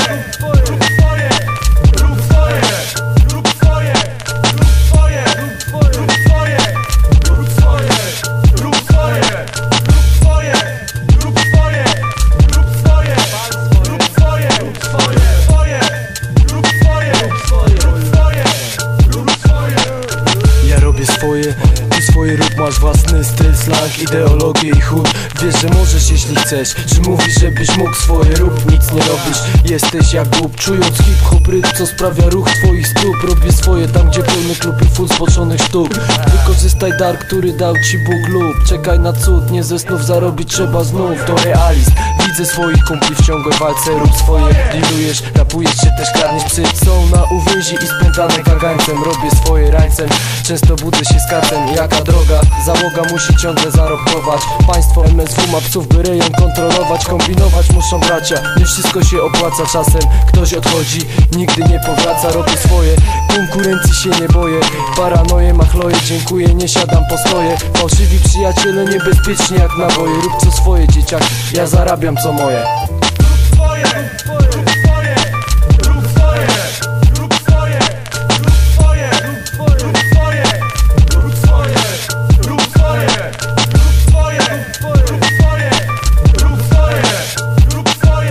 Swoje rób, masz własny styl, slang, ideologię i chód. Wiesz, że możesz, jeśli chcesz. Czy mówisz, żebyś mógł? Swoje rób, nic nie robisz. Jesteś jak głup, czując hip-hop rytm, co sprawia ruch twoich stóp. Robię swoje tam, gdzie pełny klub i full zboczonych sztuk. Wykorzystaj dar, który dał ci Bóg lub czekaj na cud, nie ze snów zarobić trzeba znów. To realist, widzę swoich kumpli w ciągłej walce. Rób swoje, dealujesz, rapujesz się też karniesz. Psy są na uwięzi i spętane kagańcem. Robię swoje rańcem, często budzę się z kartem. Jaka droga, załoga musi ciągle zarobkować. Państwo MSW ma psów, by rejon kontrolować. Kombinować muszą bracia, nie wszystko się opłaca. Czasem ktoś odchodzi, nigdy nie powraca. Robię swoje, konkurencji się nie boję. Paranoję, machloję, dziękuję, nie siadam, postoję. Fałszywi przyjaciele niebezpieczni jak naboje. Rób co swoje, dzieciak, ja zarabiam co moje. Rób swoje, rób swoje, rób swoje, rób swoje, rób swoje, rób swoje, rób swoje, rób swoje, rób swoje, rób swoje, rób swoje, rób swoje,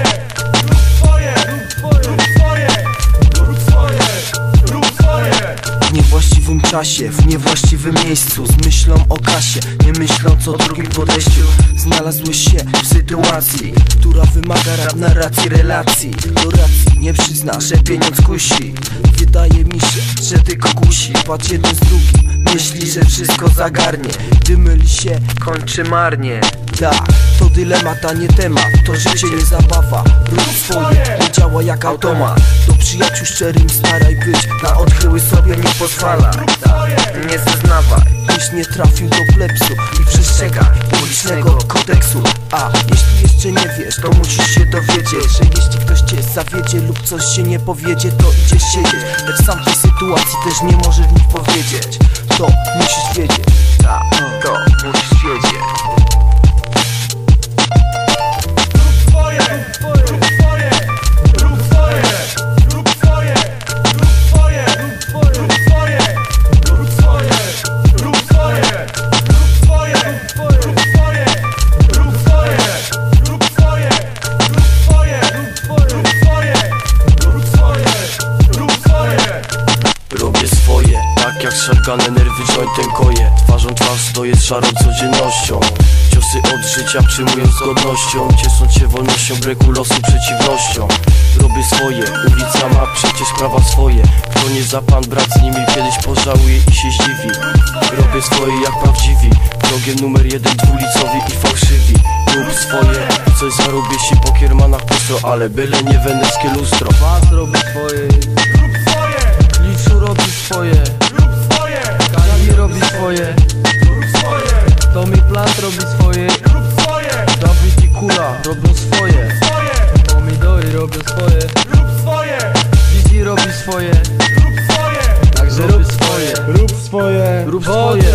rób swoje, rób swoje, rób swoje. W niewłaściwym czasie, w niewłaściwym miejscu, z myślą o kasie, nie myśląc o drugim podejściu. Znalazłeś się w sytuacji, która wymaga rap narracji, relacji. Do racji nie przyzna, że pieniądz kusi. Wydaje mi się, że tylko kusi. Patrz jeden z drugim, myśli, że wszystko zagarnie. Gdy myli się, kończy marnie. Tak, to dylemat, a nie temat. To życie nie zabawa. Rób swoje, nie działa jak automat. Do przyjaciół szczerym staraj być, na odchyły sobie nie pozwala. Nie zeznawaj, byś nie trafił do plepsu i przestrzegaj ulicznego kodeksu. A jeśli jeszcze nie wiesz, to musisz się dowiedzieć, że jeśli ktoś cię zawiedzie lub coś się nie powiedzie, to idziesz siedzieć. Lecz sam w tej sytuacji też nie możesz nic powiedzieć. To musisz wiedzieć, tak, to musisz wiedzieć. Rób swoje, rób swoje, rób swoje, rób swoje, rób swoje, rób swoje, rób swoje, rób swoje, rób swoje, rób swoje, rób swoje, rób swoje, rób swoje, rób swoje, rób swoje, rób swoje. Robię swoje, tak jak szargane nerwy jointem koje. Twarzą twarz stoję z szarą codziennością. Ciosy od życia przyjmuję z godnością, ciesząc się wolnością, breku losu przeciwnością. Robię swoje, ulica ma przecież prawa swoje. Kto nie za pan, brat z nimi kiedyś pożałuje i się zdziwi. Robię swoje jak prawdziwi, wrogiem numer jeden dwulicowi i fałszywi. Rób swoje, coś zarobię się po kiermanach postro, ale byle nie weneckie lustro. Was robi swoje, Rób swoje, Liczu robi swoje, rób swoje, Kali robi swoje, rób swoje, Tommy Plant robi swoje, rób swoje, Dawid i Kula robią swoje, swoje, Pomidory robią swoje, rób swoje, Gigi robi swoje. rób swoje. Także rób swoje, Rób swoje, rób swoje.